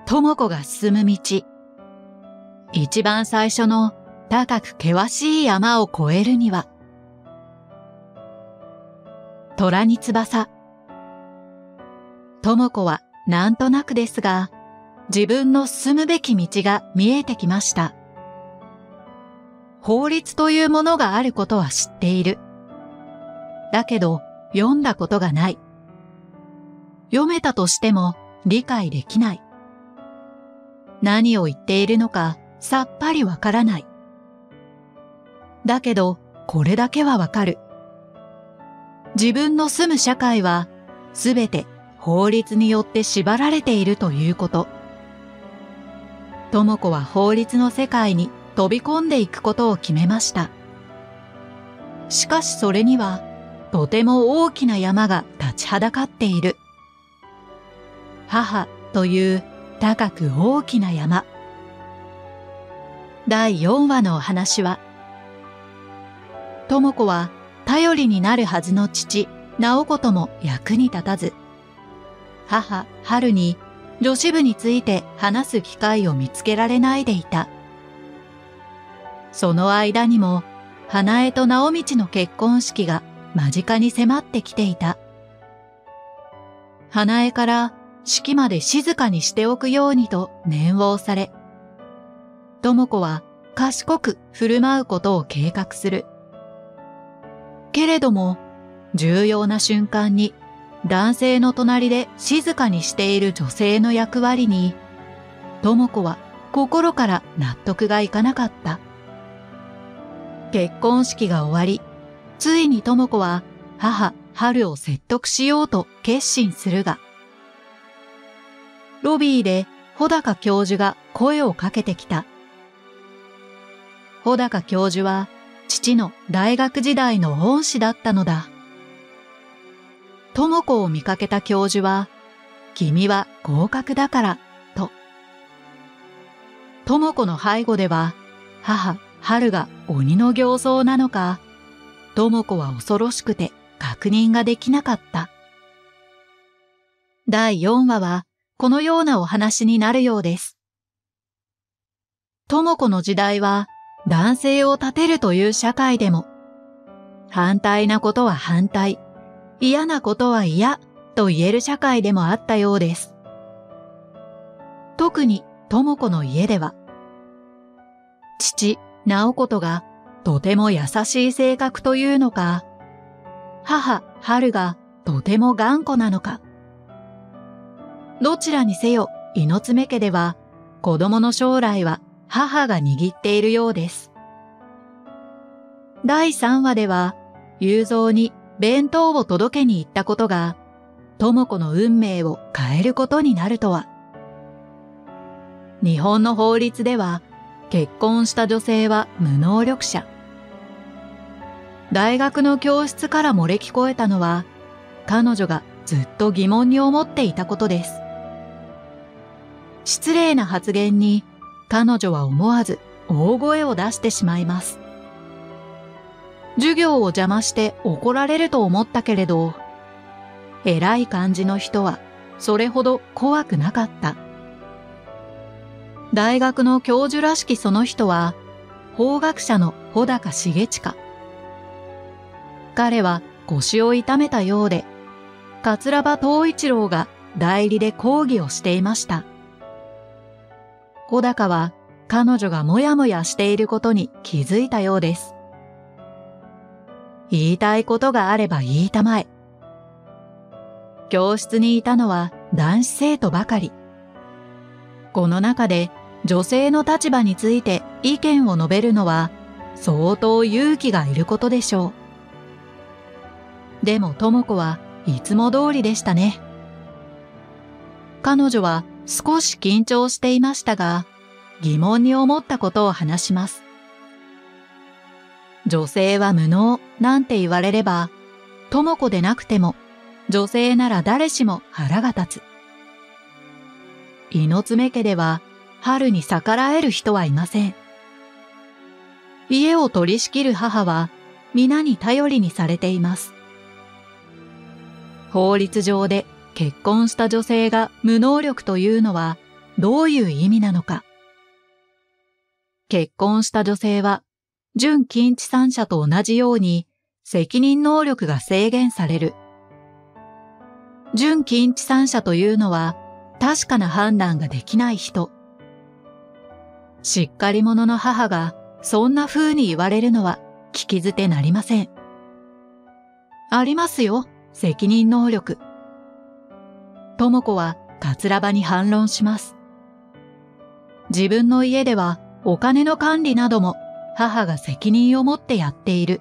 智子が進む道。一番最初の高く険しい山を越えるには、虎に翼。智子はなんとなくですが、自分の進むべき道が見えてきました。法律というものがあることは知っている。だけど読んだことがない。読めたとしても理解できない。何を言っているのかさっぱりわからない。だけどこれだけはわかる。自分の住む社会はすべて法律によって縛られているということ。智子は法律の世界に飛び込んでいくことを決めました。しかしそれにはとても大きな山が立ちはだかっている。母という高く大きな山。第4話のお話は、智子は頼りになるはずの父、直子とも役に立たず、母、春に女子部について話す機会を見つけられないでいた。その間にも、花江と直道の結婚式が間近に迫ってきていた。花江から式まで静かにしておくようにと念を押され、智子は賢く振る舞うことを計画する。けれども、重要な瞬間に男性の隣で静かにしている女性の役割に、智子は心から納得がいかなかった。結婚式が終わり、ついに智子は母、春を説得しようと決心するが、ロビーで穂高教授が声をかけてきた。穂高教授は父の大学時代の恩師だったのだ。智子を見かけた教授は、君は合格だから、と。智子の背後では、母、春が鬼の形相なのか、智子は恐ろしくて確認ができなかった。第4話は、このようなお話になるようです。智子の時代は、男性を立てるという社会でも、反対なことは反対、嫌なことは嫌と言える社会でもあったようです。特に智子の家では、父、直子とがとても優しい性格というのか、母、春がとても頑固なのか、どちらにせよ猪爪家では子供の将来は母が握っているようです。第3話では、雄三に弁当を届けに行ったことが、智子の運命を変えることになるとは。日本の法律では、結婚した女性は無能力者。大学の教室から漏れ聞こえたのは、彼女がずっと疑問に思っていたことです。失礼な発言に、彼女は思わず大声を出してしまいます。授業を邪魔して怒られると思ったけれど、偉い感じの人はそれほど怖くなかった。大学の教授らしきその人は、法学者の穂高重親。彼は腰を痛めたようで、桂庭藤一郎が代理で講義をしていました。穂高は彼女がもやもやしていることに気づいたようです。言いたいことがあれば言いたまえ。教室にいたのは男子生徒ばかり。この中で女性の立場について意見を述べるのは相当勇気がいることでしょう。でも智子はいつも通りでしたね。彼女は少し緊張していましたが、疑問に思ったことを話します。女性は無能なんて言われれば、智子でなくても女性なら誰しも腹が立つ。猪爪家では春に逆らえる人はいません。家を取り仕切る母は皆に頼りにされています。法律上で結婚した女性が無能力というのはどういう意味なのか。結婚した女性は、準近地産者と同じように責任能力が制限される。準近地産者というのは確かな判断ができない人。しっかり者の母がそんな風に言われるのは聞き捨てなりません。ありますよ、責任能力。智子は桂庭に反論します。自分の家ではお金の管理なども母が責任を持ってやっている。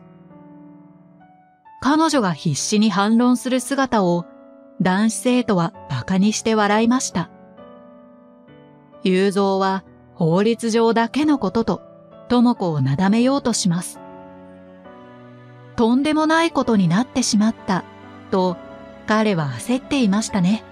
彼女が必死に反論する姿を男子生徒は馬鹿にして笑いました。雄三は法律上だけのことと智子をなだめようとします。とんでもないことになってしまったと彼は焦っていましたね。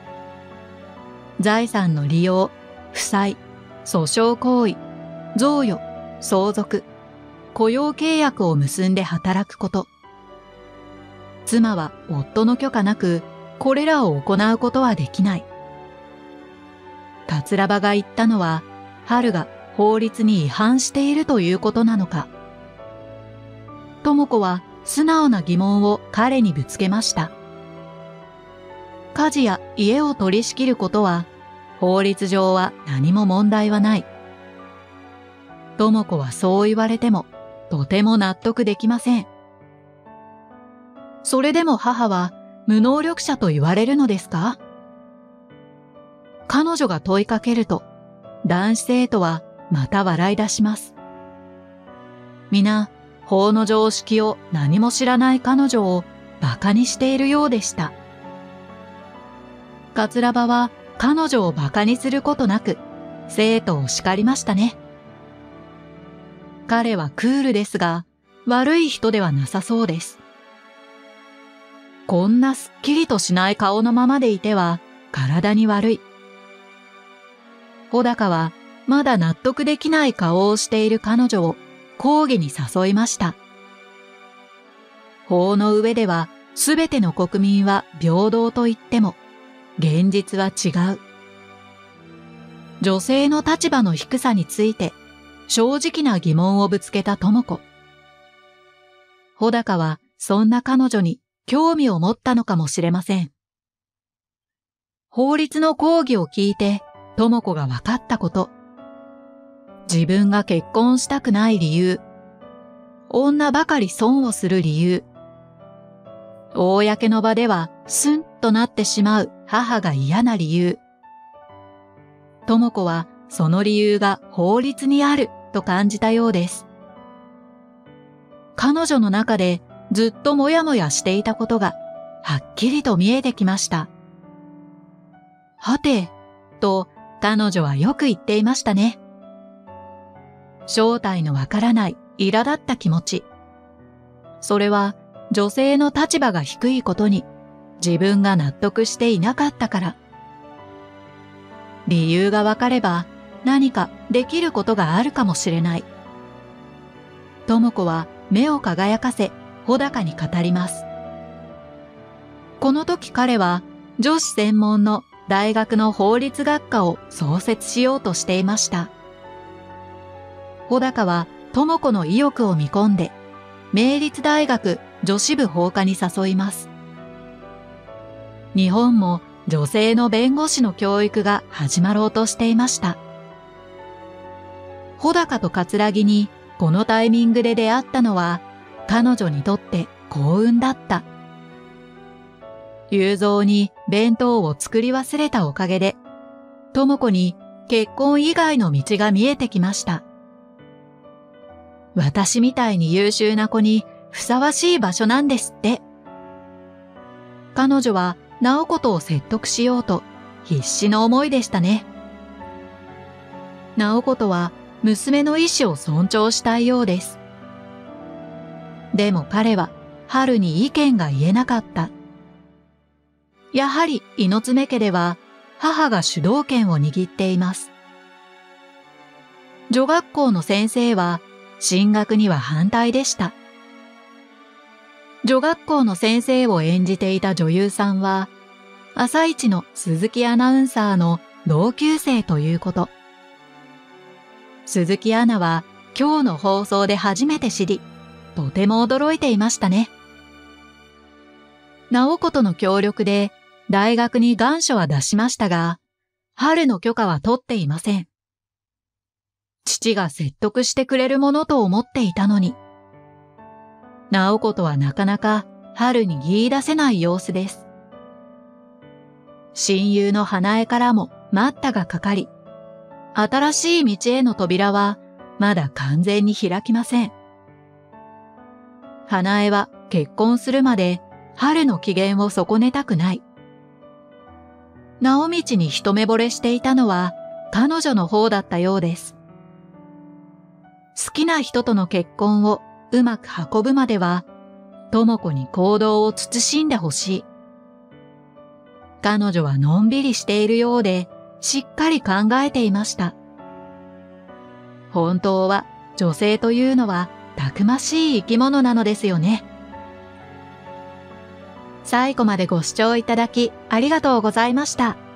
財産の利用、負債、訴訟行為、贈与、相続、雇用契約を結んで働くこと。妻は夫の許可なくこれらを行うことはできない。桂庭が言ったのは、春が法律に違反しているということなのか。智子は素直な疑問を彼にぶつけました。家事や家を取り仕切ることは、法律上は何も問題はない。智子はそう言われても、とても納得できません。それでも母は無能力者と言われるのですか？彼女が問いかけると、男子生徒はまた笑い出します。皆、法の常識を何も知らない彼女を馬鹿にしているようでした。桂庭は彼女を馬鹿にすることなく、生徒を叱りましたね。彼はクールですが、悪い人ではなさそうです。こんなすっきりとしない顔のままでいては、体に悪い。穂高はまだ納得できない顔をしている彼女を講義に誘いました。法の上ではすべての国民は平等と言っても、現実は違う。女性の立場の低さについて正直な疑問をぶつけた智子。穂高はそんな彼女に興味を持ったのかもしれません。法律の講義を聞いて智子が分かったこと。自分が結婚したくない理由。女ばかり損をする理由。公の場ではスンとなってしまう母が嫌な理由。智子はその理由が法律にあると感じたようです。彼女の中でずっともやもやしていたことがはっきりと見えてきました。はて、と彼女はよく言っていましたね。正体のわからない苛立った気持ち。それは女性の立場が低いことに自分が納得していなかったから。理由がわかれば何かできることがあるかもしれない。智子は目を輝かせ穂高に語ります。この時彼は女子専門の大学の法律学科を創設しようとしていました。穂高は智子の意欲を見込んで、明律大学女子部放課に誘います。日本も女性の弁護士の教育が始まろうとしていました。穂高と桂木にこのタイミングで出会ったのは彼女にとって幸運だった。雄三に弁当を作り忘れたおかげで、智子に結婚以外の道が見えてきました。私みたいに優秀な子にふさわしい場所なんですって。彼女は直子を説得しようと必死の思いでしたね。直子は娘の意思を尊重したいようです。でも彼は春に意見が言えなかった。やはり猪爪家では母が主導権を握っています。女学校の先生は進学には反対でした。女学校の先生を演じていた女優さんは、朝一の鈴木アナウンサーの同級生ということ。鈴木アナは今日の放送で初めて知り、とても驚いていましたね。直子との協力で大学に願書は出しましたが、春の許可は取っていません。父が説得してくれるものと思っていたのに、直子とはなかなか春に言い出せない様子です。親友の花江からも待ったがかかり、新しい道への扉はまだ完全に開きません。花江は結婚するまで春の機嫌を損ねたくない。直道に一目惚れしていたのは彼女の方だったようです。好きな人との結婚をうまく運ぶまでは、智子に行動を慎んでほしい。彼女はのんびりしているようで、しっかり考えていました。本当は女性というのはたくましい生き物なのですよね。最後までご視聴いただきありがとうございました。